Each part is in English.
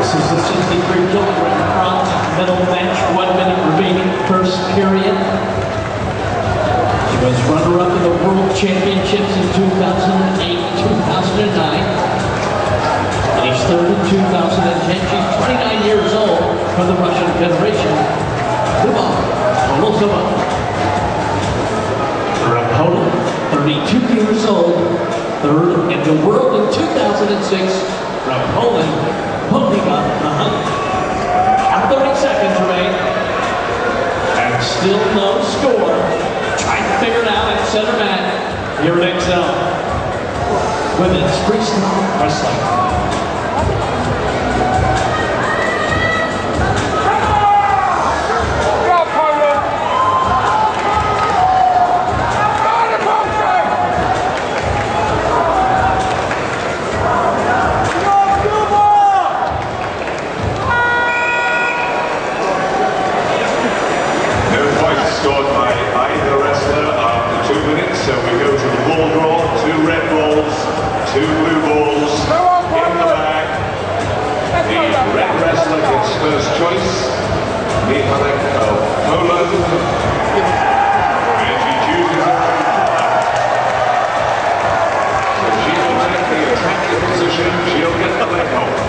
This is the 63-kilogram bronze medal match, 1 minute remaining, first period. She was runner-up in the World Championships in 2008, 2009. Finished third in 2010. She's 29 years old from the Russian Federation. Lyuba Volosova. Her opponent, 32 years old, third in the world in 2006. From Poland, Monika Mahan. 30 seconds remain. And still no score. Trying to figure it out at center mat here at Excel. Women's freestyle wrestling. Scored by either wrestler after 2 minutes, so we go to the ball draw. 2 red balls, 2 blue balls in the bag. The red wrestler gets first choice, Mihalenko Poland, and she chooses her own flag. So she will take the attacking position, she'll get the leg hold.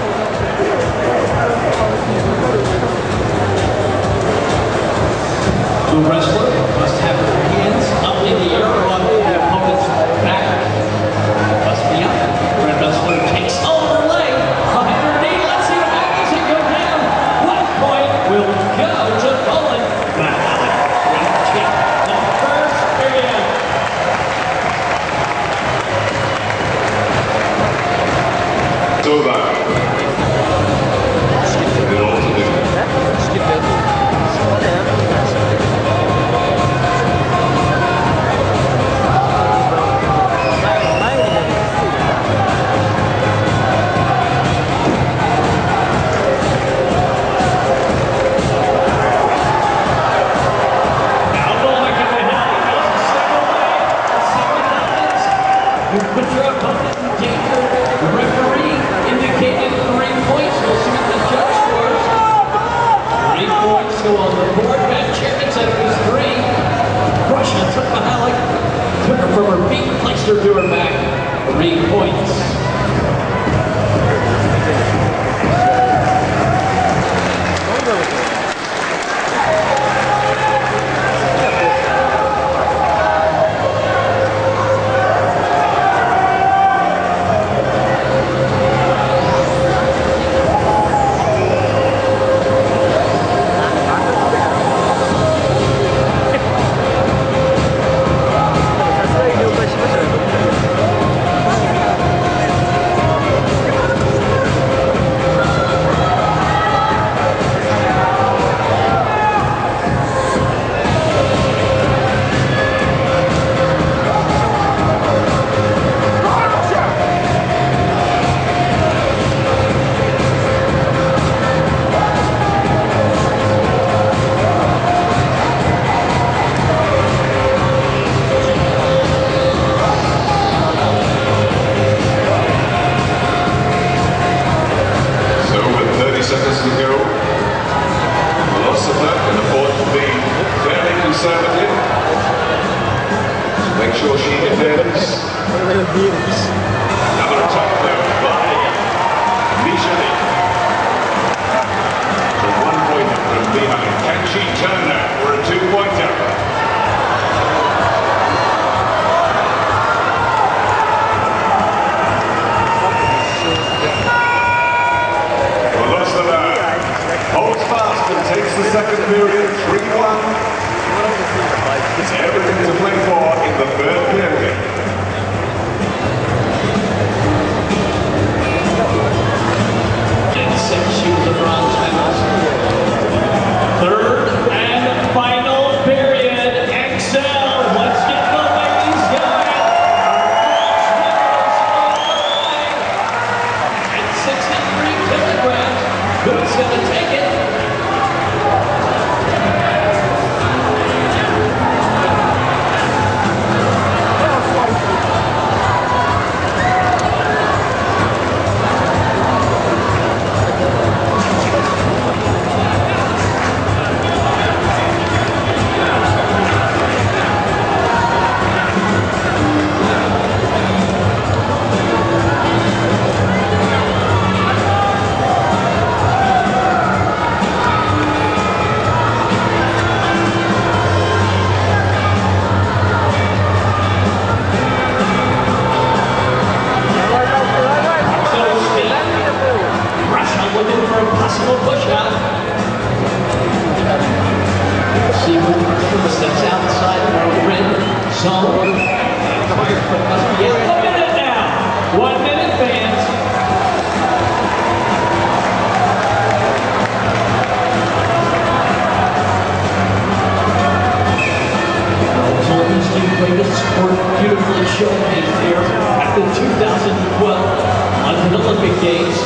The wrestler must have her hands up in the air on the opponent's back. Must be up. The red wrestler takes over her leg. Behind her knee. Let's see what happens. It goes down. 1 point will go to Poland. Mahalik will take the first period. So that. It all to do. Put your opponent in danger. The referee indicated 3 points. We'll see what the judge scores. 3 points go on the board. Matt Chairman said it was 3. Russia took Mahalik, took her from her feet, placed her to her back. 3 points. Make sure she defends. Another attack there by Michalik. So 1 point from behind. Can she turn that for a 2-pointer? Holds fast and takes the second period, 3-1. It's everything to play for in the third period. And 6, she was a bronze medalist. Third and final period. Excel. Let's get the ladies going. At 63 kilograms. Who's going to take it? possible push out. See who steps outside the red zone. A minute now. 1 minute fans. The greatest sport beautifully showcased here at the 2012 London Olympic Games.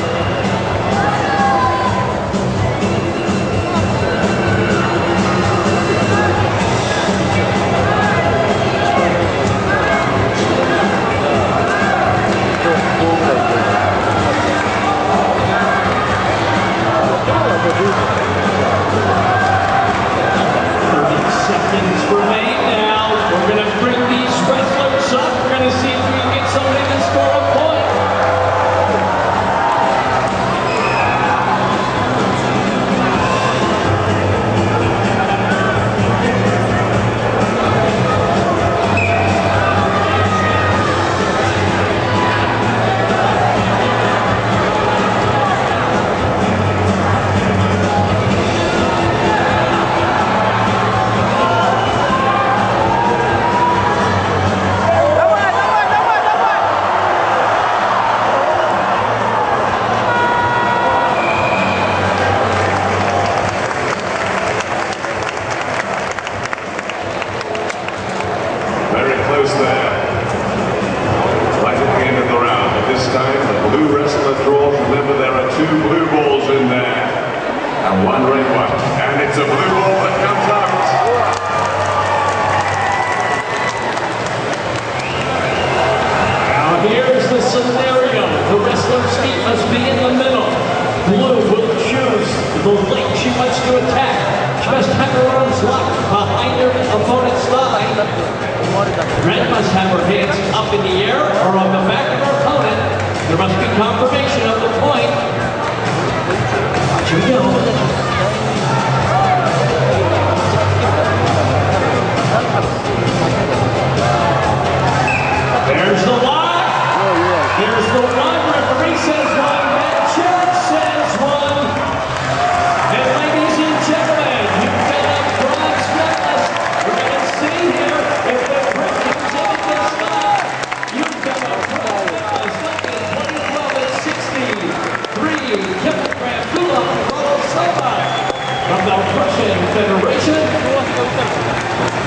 Red must have her hands up in the air or on the back of her opponent. There must be confirmation of the point. Watch her go. There's the lock. There's the one. Referee says one. That judge says one. And ladies and gentlemen, you've got a bronze medalist. We're going to see here if the British take this spot. You've got a bronze medalist like in 2012 at 63 kilogram Kula Silva from the Russian Federation.